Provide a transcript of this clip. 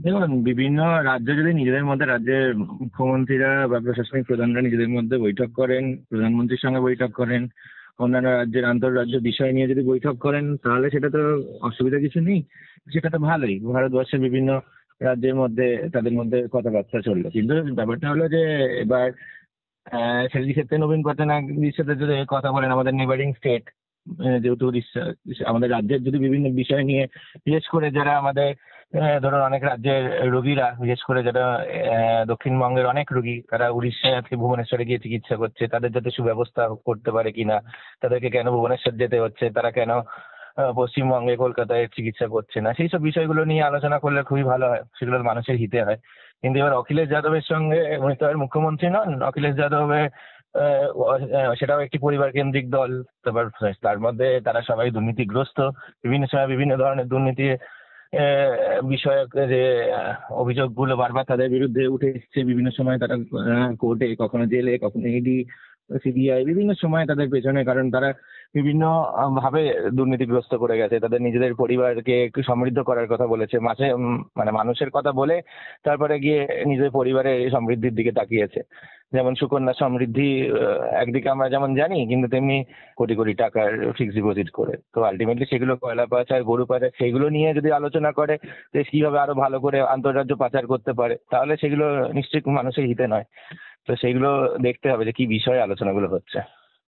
দেখুন, বিভিন্ন রাজ্য যদি নিজেদের মধ্যে, রাজ্যের মুখ্যমন্ত্রীরা বা প্রশাসনিক প্রধানরা নিজেদের মধ্যে বৈঠক করেন, প্রধানমন্ত্রীর সঙ্গে বৈঠক করেন, অন্যান্য রাজ্যের আন্তঃরাজ্য বিষয় নিয়ে যদি বৈঠক করেন, তাহলে সেটা তো অসুবিধা কিছু নেই। সেটা তো ভালোই। ভারতবর্ষের বিভিন্ন রাজ্যের মধ্যে তাদের মধ্যে কথাবার্তা চললো, কিন্তু ব্যাপারটা হলো যে এবার সেই ক্ষেত্রে নবীন পট্টনায়েকের সাথে যদি কথা বলেন, আমাদের নেবারিং স্টেট যেহেতু উড়িষ্যা, আমাদের রাজ্যের যদি বিভিন্ন বিষয় নিয়ে, বিশেষ করে যারা আমাদের ধরুন অনেক রাজ্যের রোগীরা, বিশেষ করে যারা দক্ষিণবঙ্গের অনেক রোগী, তারা উড়িষ্যা থেকে ভুবনেশ্বরে গিয়ে চিকিৎসা করছে, তাদের যাতে সুব্যবস্থা করতে পারে কিনা, তাদেরকে কেন ভুবনেশ্বর যেতে হচ্ছে, তারা কেন পশ্চিমবঙ্গে কলকাতায় চিকিৎসা করছে না, সেই সব বিষয়গুলো নিয়ে আলোচনা করলে খুবই ভালো হয়, সেগুলো মানুষের হিতে হয়। কিন্তু এবার অখিলেশ যাদবের সঙ্গে, উনি তো আর মুখ্যমন্ত্রী নন, অখিলেশ যাদবের সেটাও একটি পরিবার কেন্দ্রিক দল। তারপর তার মধ্যে তারা সবাই দুর্নীতিগ্রস্ত, বিভিন্ন সময় বিভিন্ন ধরনের দুর্নীতি বিষয়ক যে অভিযোগগুলো বারবার তাদের বিরুদ্ধে উঠে এসছে। বিভিন্ন সময় তারা কোর্টে, কখনো জেলে, কখনো ইডি, সিবিআই, বিভিন্ন সময় তাদের পেছনে, কারণ তারা বিভিন্ন ভাবে দুর্নীতিগ্রস্ত করে গেছে। তাদের নিজেদের পরিবারকে একটু সমৃদ্ধ করার কথা বলেছে, মানে মানুষের কথা বলে তারপরে গিয়ে নিজের পরিবারের সমৃদ্ধির দিকে তাকিয়েছে। যেমন সুকন্যা সমৃদ্ধি একদিকে আমরা যেমন জানি, কিন্তু তেমনি কোটি কোটি টাকার ফিক্সড ডিপোজিট করে। তো আলটিমেটলি সেগুলো কয়লা পাচার, গরু পাচার, সেইগুলো নিয়ে যদি আলোচনা করে যে কিভাবে আরো ভালো করে আন্তঃরাজ্য পাচার করতে পারে, তাহলে সেগুলো নিশ্চয়ই মানুষের হিতে নয়। তো সেইগুলো দেখতে হবে যে কি বিষয়ে আলোচনাগুলো হচ্ছে।